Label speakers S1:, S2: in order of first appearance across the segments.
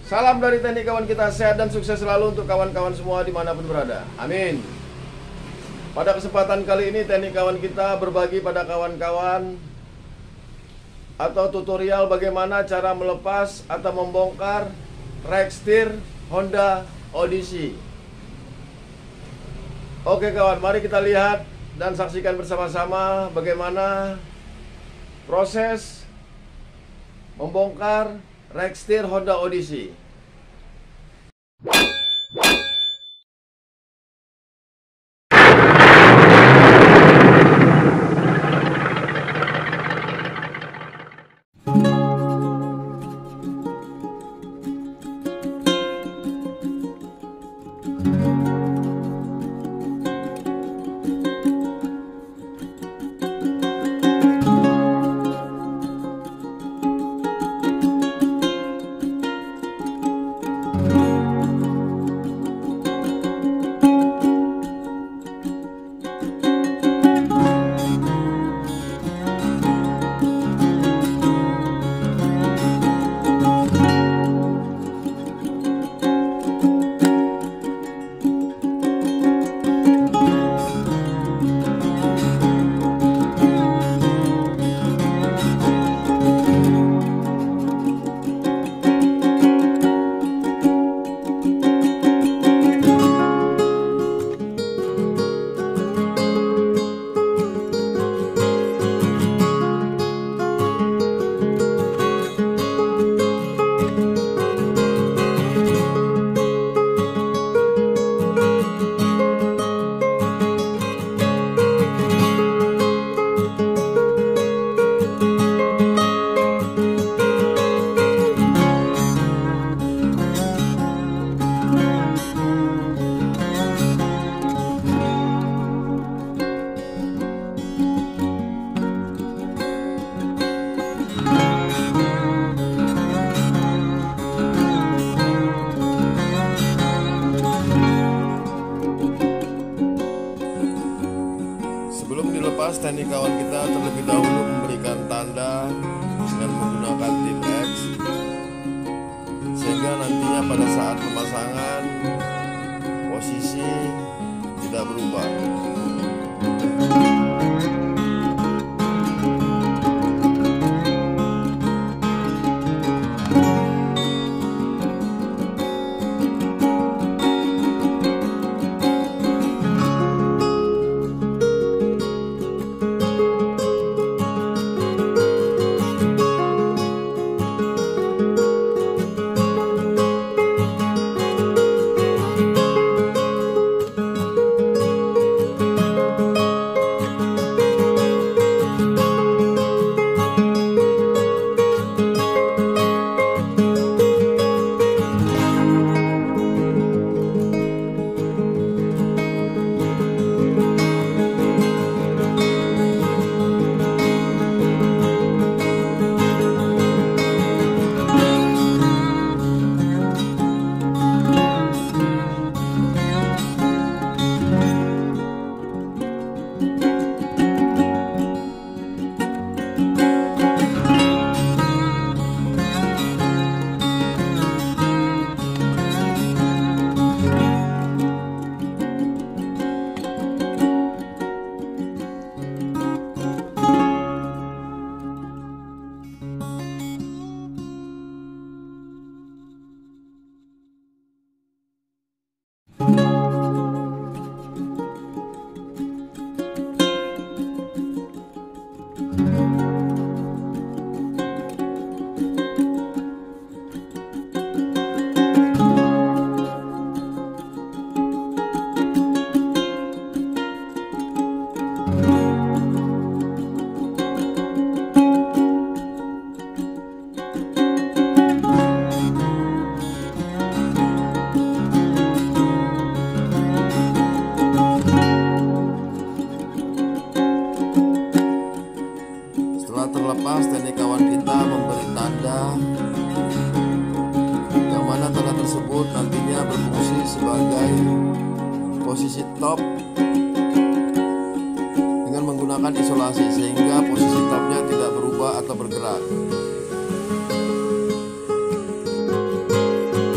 S1: Salam dari teknik kawan kita, sehat dan sukses selalu untuk kawan-kawan semua dimanapun berada. Amin. Pada kesempatan kali ini teknik kawan kita berbagi pada kawan-kawan atau tutorial bagaimana cara melepas atau membongkar rack setir Honda Odyssey. Oke kawan, mari kita lihat dan saksikan bersama-sama bagaimana proses membongkar rack setir Honda Odyssey. Sebelum dilepas, teknik kawan kita terlebih dahulu memberikan tanda dengan menggunakan tip X, sehingga nantinya pada saat pemasangan posisi tidak berubah. Terlepas, teknik kawan kita memberi tanda yang mana tanda tersebut nantinya berfungsi sebagai posisi top dengan menggunakan isolasi sehingga posisi topnya tidak berubah atau bergerak.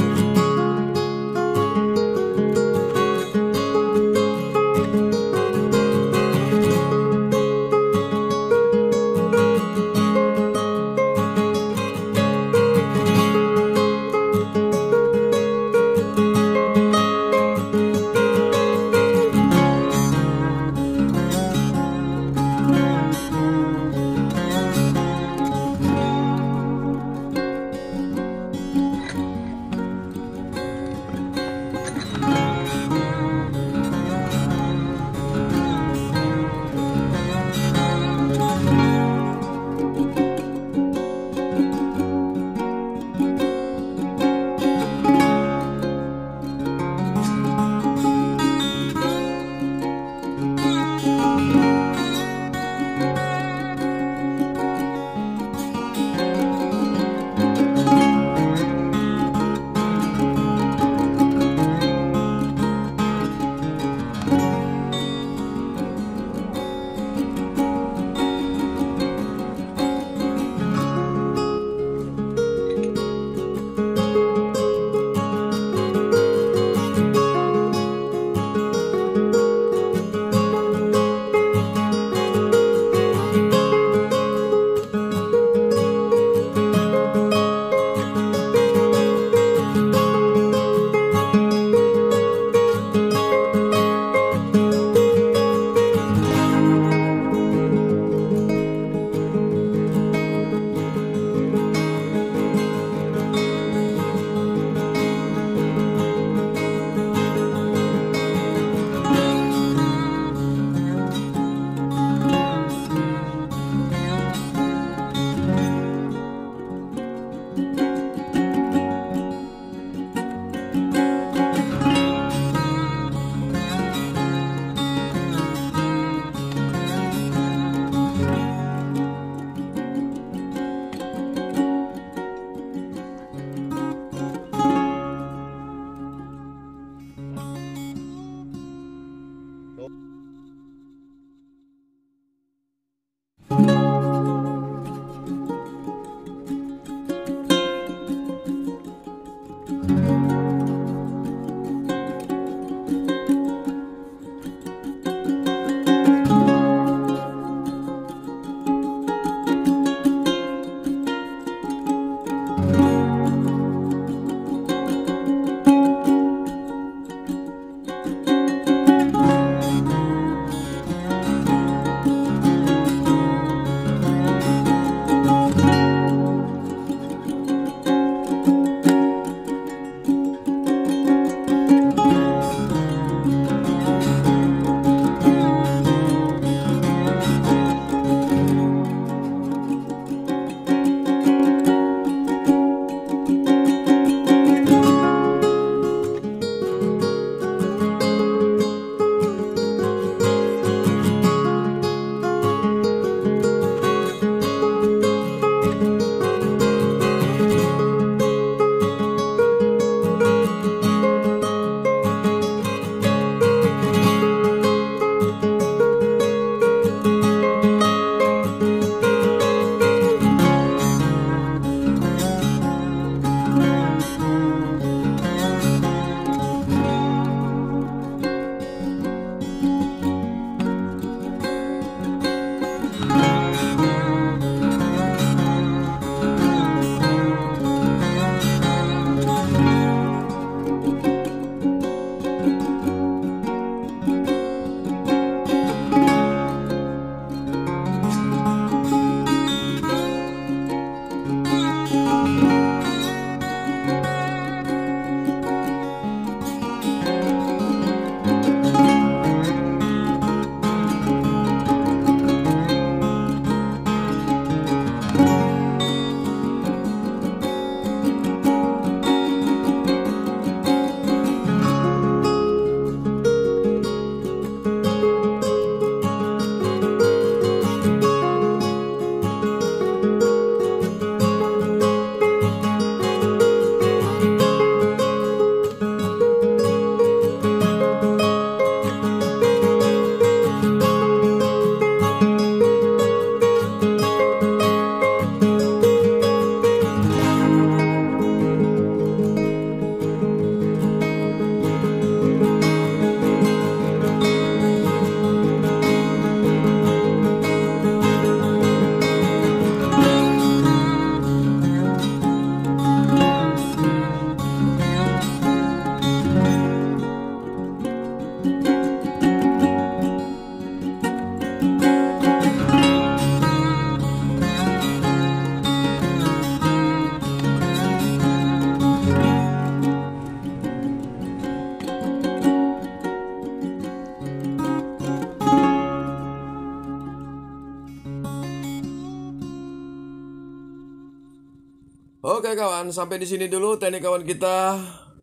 S1: Oke kawan, sampai di sini dulu teknik kawan kita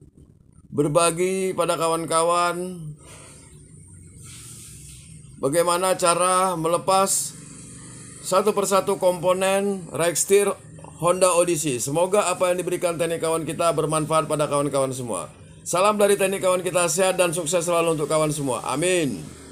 S1: berbagi pada kawan-kawan bagaimana cara melepas satu persatu komponen right steer Honda Odyssey. Semoga apa yang diberikan teknik kawan kita bermanfaat pada kawan-kawan semua. Salam dari teknik kawan kita, sehat dan sukses selalu untuk kawan semua. Amin.